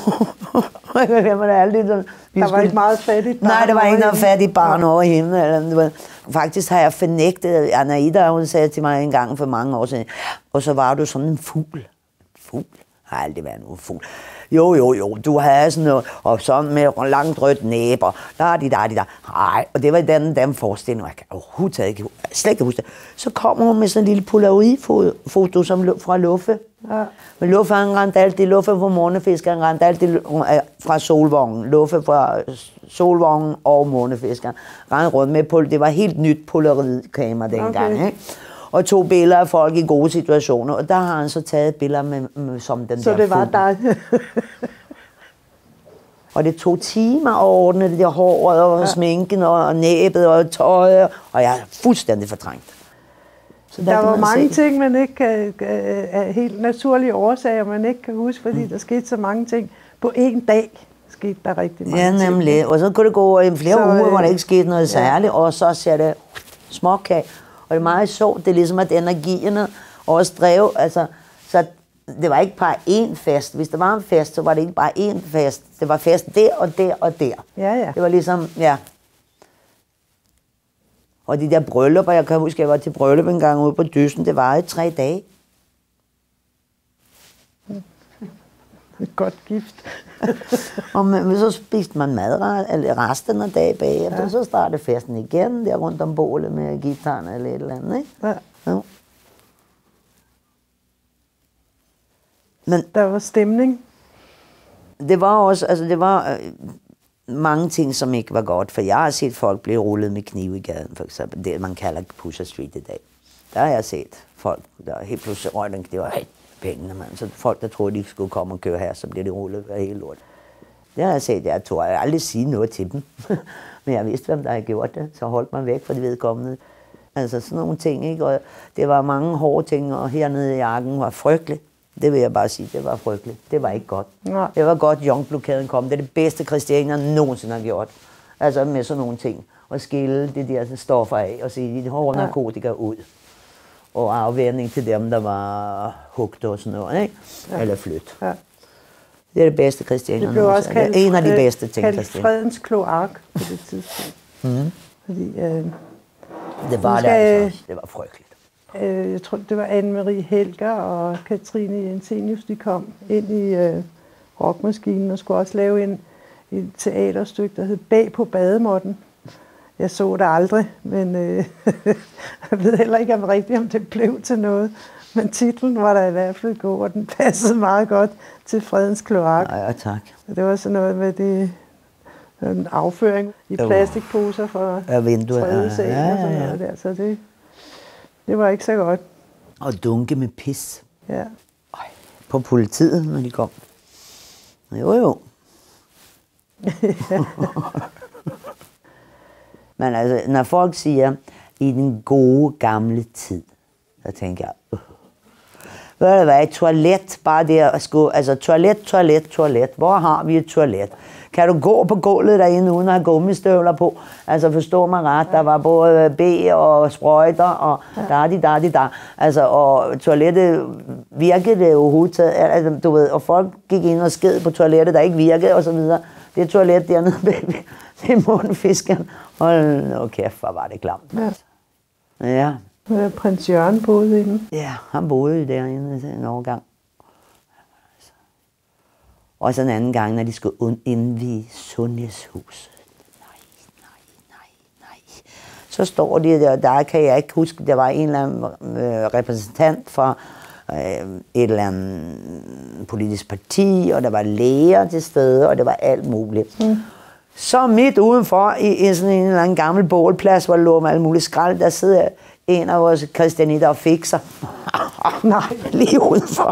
Der var ikke meget fattigt barn. Nej, der var ikke noget fattigt barn over hende. Faktisk har jeg fornægtet, Anna-Ida, hun sagde til mig en gang for mange år siden, og så var du sådan en fugl. Fugl? Har aldrig været nogen fugl. Jo, du havde sådan noget, og sådan med langt rødt næber. Nej, og det var den forestilling, jeg kan overhovedet ikke slet ikke huske det. Så kommer hun med sådan en lille polaroid-foto fra Luffe. Ja. Men Luffe, han rendte alt det. Luffe fra Månefiskeren rendte alt det fra Solvognen. Luffe fra Solvognen og Månefiskeren rendte rundt med på. Det var helt nyt polaroid-kamera dengang, okay. Ikke? Og tog billeder af folk i gode situationer, og der har han så taget billeder med som den så der. Så det var dig? Og det tog timer at ordne det der håret og sminken og næbet og tøjet, og jeg er fuldstændig fortrængt. Så der var mange ting, man ikke af helt naturlige årsager, man ikke kan huske, fordi der skete så mange ting. På en dag skete der rigtig mange ting. Ja, nemlig. Og så kunne det gå i flere uger, hvor der ikke skete noget særligt, og så ser det småkage. Og det er meget sjovt, det er ligesom, at energierne også drev, altså, så det var ikke bare én fest. Hvis der var en fest, så var det ikke bare én fest. Det var fest der og der og der. Ja. Det var ligesom, ja. Og de der bryllupper, jeg kan huske, jeg var til bryllup en gang ude på Dyssen, det var i 3 dage. Godt gift. Og så spiste man mad resten af dagen bagefter, og så startede festen igen der rundt om bålet med guitaren eller et eller andet, ikke? Ja. Men der var stemning. Det var også, altså det var mange ting, som ikke var godt, for jeg har set folk blive rullet med kniv i gaden, for eksempel. Det, man kalder Pusher Street i dag. Der har jeg set folk, der helt pludselig røg den kniv, pengene, mand. Så folk, der troede, de skulle komme og køre her, så bliver de rullet af hele lort. Det har jeg set, jeg tror, jeg aldrig sige noget til dem. Men jeg vidste, hvem der havde gjort det, så holdt man væk fra de vedkommende. Altså sådan nogle ting, ikke? Og det var mange hårde ting, og hernede i jakken var frygteligt. Det vil jeg bare sige, det var frygteligt. Det var ikke godt. Nej. Det var godt, Young-blokaden kom. Det er det bedste, Christiania nogensinde har gjort. Altså med sådan nogle ting. Og skille de der stoffer af, og sige de hårde narkotika ud. Og afværning til dem, der var hugt og sådan noget, ikke? Ja. Eller flyt. Ja. Det er det bedste, Christiania. Det blev også kaldt, en af de bedste ting, Christiania. Fredens kloak på det tidspunkt. Fordi, det var det altså. Det var frygteligt. Jeg tror, det var Anne-Marie Helger og Katrine Jensenius, de kom ind i rockmaskinen og skulle også lave et teaterstykke, der hed Bag på bademåtten. Jeg så det aldrig, men jeg ved heller ikke om det blev til noget. Men titlen var der i hvert fald god, og den passede meget godt til Fredens kloak. Ja, tak. Det var sådan noget med en afføring i plastikposer fra vinduet. tredje sal og sådan noget der. Så det Det var ikke så godt. Og dunke med pis. Ja. På politiet, når de kom. Jo. Men altså, når folk siger, i den gode gamle tid, så tænker jeg, ved du hvad, et toilet, bare der at skulle, altså toilet. Hvor har vi et toilet? Kan du gå på gulvet derinde, uden at have gummistøvler på? Altså forstå mig ret, der var både B og sprøjter, og der. Altså, og toilettet virkede det overhovedet, altså, du ved, og folk gik ind og sked på toilettet, der ikke virkede, og så videre. Det toilet dernede ved mundfisken. Hold nu kæft, hvor var det klamt. Ja. Prins Jørgen boede inde. Ja, han boede derinde en årgang. Og så en anden gang, når de skulle indvige sundhedshuset. Nej. Så står de der kan jeg ikke huske, der var en eller anden repræsentant for et eller andet politisk parti, og der var læger til stede, og det var alt muligt. Så midt udenfor, i sådan en eller anden gammel bålplads, hvor der lå med alt muligt skrald, der sidder en af vores kristianitter og fikser. Nej, lige udenfor.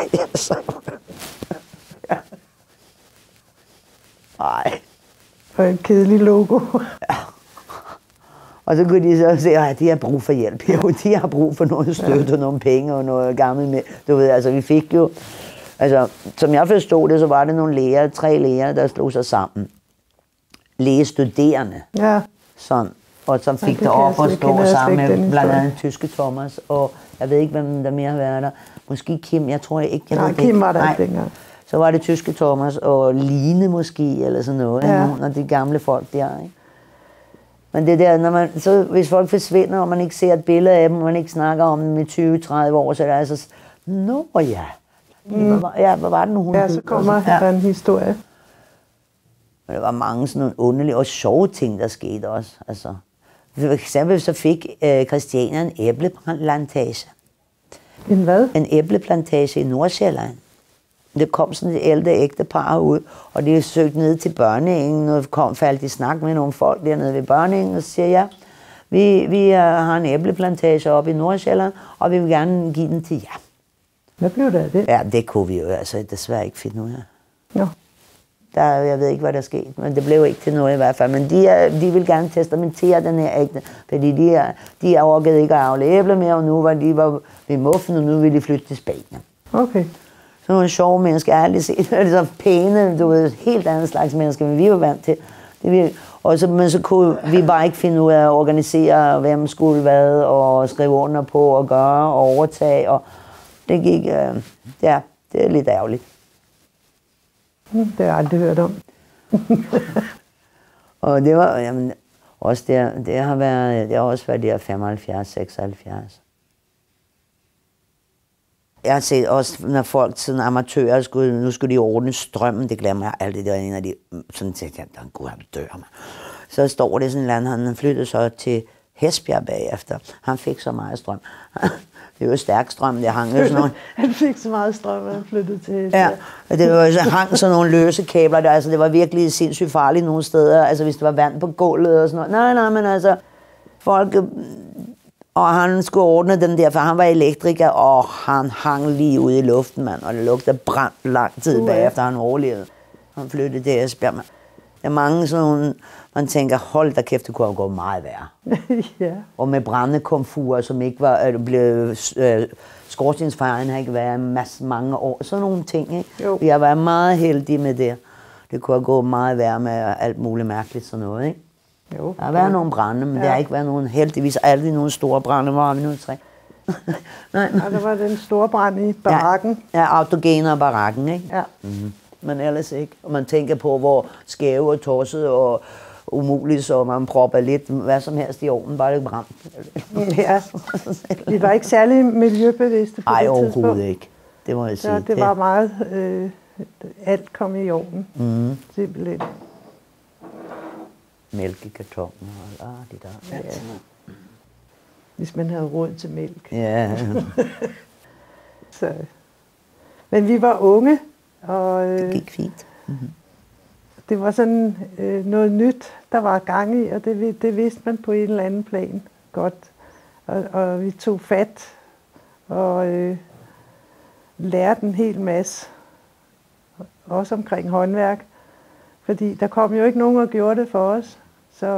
Nej. Og en kedelig logo. Ja. Og så kunne de så se, at de har brug for hjælp. Jo, de har brug for noget støtte og nogle penge og noget gammelt med. Du ved, altså vi fik jo, altså som jeg forstod det, så var det nogle læger, 3 læger, der slog sig sammen. Lægestuderende. Ja. Sådan. Og så fik der op og stå sammen med blandt andet tyske Thomas, og jeg ved ikke, hvem der mere har været der. Måske Kim, jeg tror ikke. Nej, Kim var der ikke dengang. Så var det tyske Thomas og Line måske, eller sådan noget, nogle af de gamle folk der, ikke? Men det der, når man, så hvis folk forsvinder, og man ikke ser et billede af dem, og man ikke snakker om dem i 20-30 år, så er det altså, ja. Ja, hvad var det nu, hun så kommer der en historie. Men der var mange sådan nogle underlige og sjove ting, der skete også. Altså, for eksempel så fik Christiania en æbleplantage. En hvad? En æbleplantage i Nordsjælland. Det kom sådan et ældre ægtepar ud, og de søgte ned til børneengen, og faldt i snak med nogle folk dernede ved børneengen, og så siger ja, vi har en æbleplantage oppe i Nordsjælland, og vi vil gerne give den til jer. Hvad blev det af det? Ja, det kunne vi jo altså desværre ikke finde ud af. Nå. Jeg ved ikke, hvad der skete, men det blev ikke til noget i hvert fald. Men de ville gerne testamentere den her ægte, fordi de orkede ikke at avle æbler mere, og nu var de ved muffen, og nu ville de flytte til Spanien. Okay. Så nogle sjove mennesker, jeg har aldrig set. Det er så pæne, du ved, helt andet slags mennesker, men vi var vant til. Men så kunne vi bare ikke finde ud af at organisere, hvem skulle hvad, og skrive under på, og gøre, og overtage, og det gik, det er lidt ærgerligt. Det har jeg aldrig hørt om. Og det var, jamen, også det har også været der 75, 76. Jeg har set også, når folk, sådan amatører, nu skulle de ordne strømmen, det glemmer jeg aldrig, det var en af de, sådan tænkte jeg, gud, han dør mig. Så står det sådan en han flyttede så til Hesbjerg bagefter. Han fik så meget strøm. Det var jo stærk strøm, det hang jo sådan nogle... Han fik så meget strøm, at han flyttede til Hesbjerg. Ja, det var, så hang sådan nogle løse kabler der, altså det var virkelig sindssygt farligt nogle steder, altså hvis der var vand på gulvet og sådan noget. Nej, men altså, folk... Og han skulle ordne den der, for han var elektriker, og han hang lige ude i luften, mand, og det lugtede brændt lang tid bagefter, han overlevede. Han flyttede til Esbjerg, mand. Der er mange sådan nogle, man tænker, hold da kæft, det kunne have gået meget værre. Ja. Og med brændekomfurer, som ikke var blevet... Skorstensfejren har ikke været mange år. Sådan nogle ting, ikke? Jo. Vi har været meget heldige med det. Det kunne have gået meget værre med alt muligt mærkeligt sådan noget, ikke? Jo. Der har været nogle brænde, men der har ikke været nogen, heldigvis aldrig nogle store brænde, hvor har vi nu 3. Nej. Og der var den store brand i barakken. Ja, autogener og barakken, ikke? Ja. Mm-hmm. Men ellers ikke. Og man tænker på, hvor skæve og tosset og umuligt, så man propper lidt hvad som helst i ovnen, bare det brændt. Ja. Vi var ikke særlig miljøbevidste på det tidspunkt. Nej, overhovedet ikke. Det må jeg sige. Ja, det var meget... alt kom i ovnen. Mm. Simpelthen. Mælkekartoner og det der. Ja. Hvis man havde råd til mælk. Ja. Så. Men vi var unge, og det gik fint. Mm-hmm. Det var sådan noget nyt, der var gang i, og det vidste man på en eller anden plan godt. og vi tog fat og lærte en hel masse, også omkring håndværk, fordi der kom jo ikke nogen og gjorde det for os, så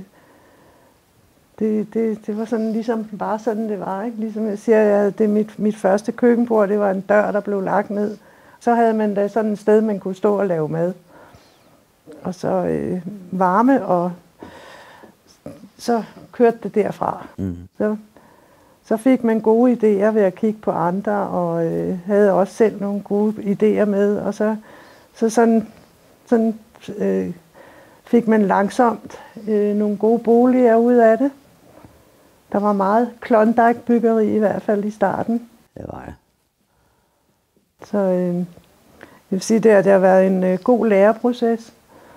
det var sådan ligesom bare sådan det var, ikke? Ligesom jeg siger, det mit første køkkenbord, det var en dør, der blev lagt ned. Så havde man da sådan et sted, man kunne stå og lave mad. Og så varme, og så kørte det derfra. Så fik man gode idéer ved at kigge på andre, og havde også selv nogle gode idéer med. Og så sådan fik man langsomt nogle gode boliger ud af det. Der var meget Klondike-byggeri, i hvert fald i starten. Det var det. Så jeg vil sige, det har været en god læreproces.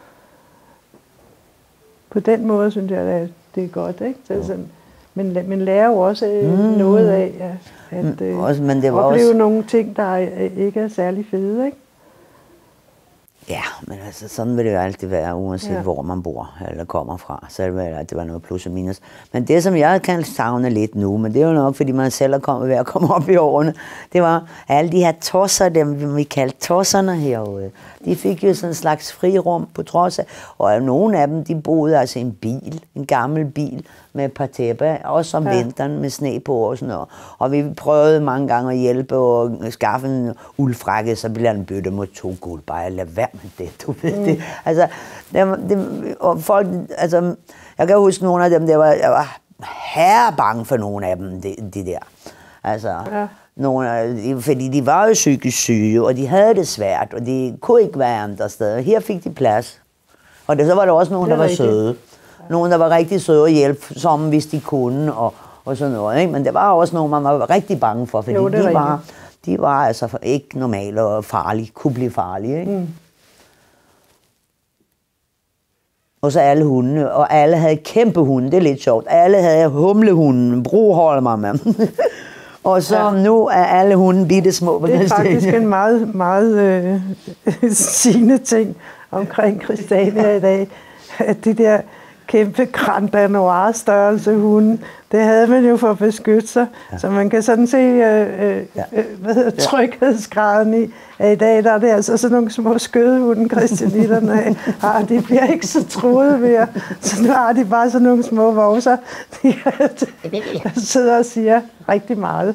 På den måde synes jeg, at det er godt, ikke? Så sådan, men lærer jo også noget af at opleve nogle ting, der ikke er særlig fede, ikke? Ja, men altså, sådan vil det jo altid være, uanset hvor man bor eller kommer fra. Så vil det være noget plus og minus. Men det, som jeg kan savne lidt nu, men det er jo nok, fordi man selv er ved at komme op i årene, det var alle de her tosser, dem vi kaldte tosserne herude. De fik jo sådan en slags frirum på trods af, og nogle af dem, de boede altså i en bil, en gammel bil med et par tæpper, også om vinteren med sne på og sådan noget. Og vi prøvede mange gange at hjælpe og skaffe en uldfrakke, så blev den bytte mod 2 guldbejer. Lad være med det, du ved det. Altså, og folk, altså, jeg kan huske nogle af dem, jeg var herrebange for nogle af dem, de der. Altså, fordi de var jo psykisk syge, og de havde det svært, og de kunne ikke være andre steder. Her fik de plads. Og så var der også nogen, der var søde. Nogen, der var rigtig søde og hjælpsomme, hvis de kunne, og sådan noget. Ikke? Men der var også nogen, man var rigtig bange for, fordi de var altså ikke normale og farlige, kunne blive farlige. Ikke? Og så alle hundene, og alle havde kæmpe hunde, det er lidt sjovt. Alle havde humlehunden, Broholmer med. Og så nu er alle hunde bitte små. Det er faktisk en meget, meget sigende ting omkring Christiania i dag, at de der kæmpe Grand Danois størrelse hunde, det havde man jo for at beskytte sig. Så man kan sådan se tryghedsgraden i dag, der er det altså sådan nogle små skødehunde, christianitterne har. De bliver ikke så truede mere. Så nu har de bare sådan nogle små vovser, der sidder og siger rigtig meget.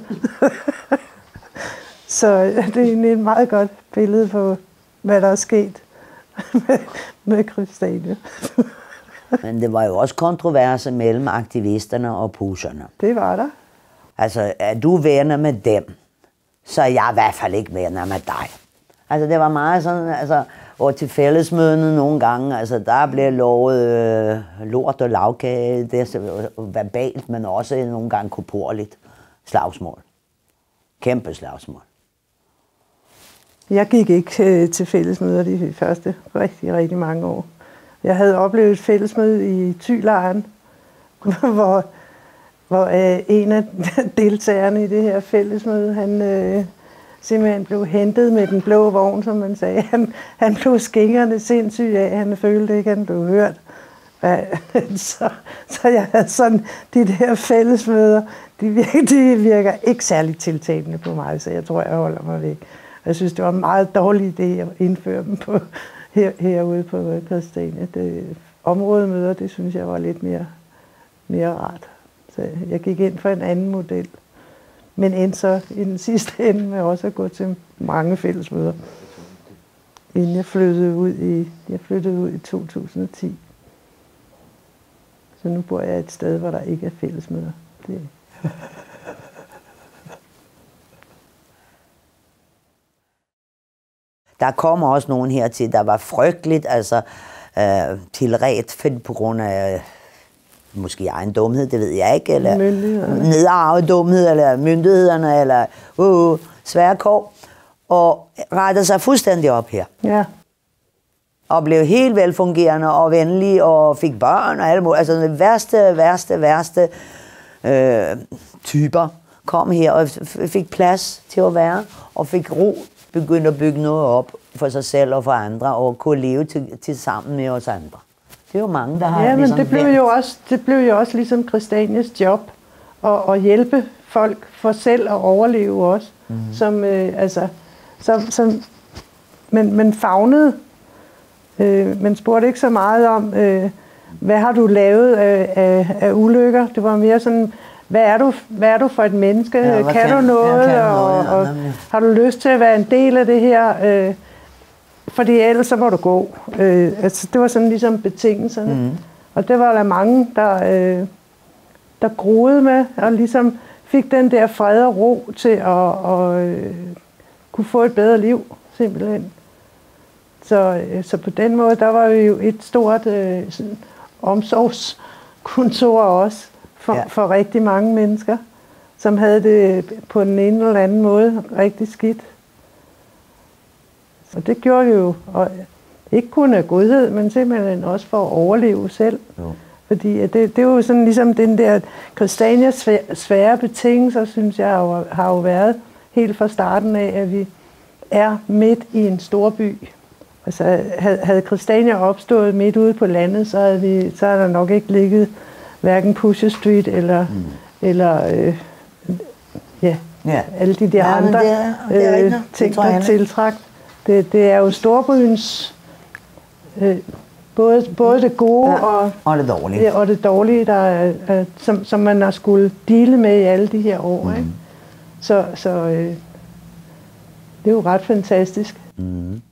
Så det er egentlig et meget godt billede på, hvad der er sket med Christiania. Men det var jo også kontroverse mellem aktivisterne og pusherne. Det var der. Altså, er du venner med dem, så er jeg i hvert fald ikke venner med dig. Altså, det var meget sådan, altså, og til fællesmødene nogle gange, altså, der blev lovet lort og lavkage, det er verbalt, men også nogle gange korporligt slagsmål. Kæmpe slagsmål. Jeg gik ikke til fællesmøder de første rigtig, rigtig mange år. Jeg havde oplevet et fællesmøde i Thylejren, hvor en af deltagerne i det her fællesmøde, han simpelthen blev hentet med den blå vogn, som man sagde. Han blev skingerne sindssyg af, han følte ikke, han blev hørt. Så jeg havde sådan, de der fællesmøder, de virker ikke særlig tiltalende på mig, så jeg tror, jeg holder mig væk. Jeg synes, det var en meget dårlig idé at indføre dem på herude på Christiania. Områdemøder, det synes jeg var lidt mere rart. Så jeg gik ind for en anden model. Men endte så i den sidste ende med også at gå til mange fællesmøder. Inden jeg flyttede ud i 2010. Så nu bor jeg et sted, hvor der ikke er fællesmøder. Der kommer også nogen hertil, der var frygteligt tilredt på grund af måske egen dumhed, det ved jeg ikke, eller nedarvet dumhed, eller myndighederne, eller svære kår, og rettede sig fuldstændig op her. Ja. Og blev helt velfungerende og venlig, og fik børn og alle mulige. Altså de værste typer kom her og fik plads til at være, og fik ro, begyndte at bygge noget op for sig selv og for andre, og kunne leve til sammen med os andre. Det er jo mange, der har men det blev jo også ligesom Christianias job og hjælpe folk for selv at overleve også. Som, man favnede. Man spurgte ikke så meget om, hvad har du lavet af ulykker. Det var mere sådan, hvad er du for et menneske? Ja, kan du noget? Og har du lyst til at være en del af det her? Fordi ellers så må du gå. Det var sådan ligesom betingelserne. Og det var der mange, der groede med, og ligesom fik den der fred og ro til at kunne få et bedre liv, simpelthen. Så på den måde, der var jo et stort sådan, omsorgskontor også for rigtig mange mennesker, som havde det på den ene eller anden måde rigtig skidt. Og det gjorde jo, og ikke kun af godhed, men simpelthen også for at overleve selv. Jo. Fordi det er jo sådan ligesom den der Christianias svære betingelser, synes jeg, har jo været helt fra starten af, at vi er midt i en stor by. Altså havde Christiania opstået midt ude på landet, så havde der nok ikke ligget hverken Pusher Street eller alle de der andre ting, der tiltræk. Det er jo storbyens både det gode og det dårlige. Og det dårlige, der som man har skulle dele med i alle de her år. Ikke? Så det er jo ret fantastisk.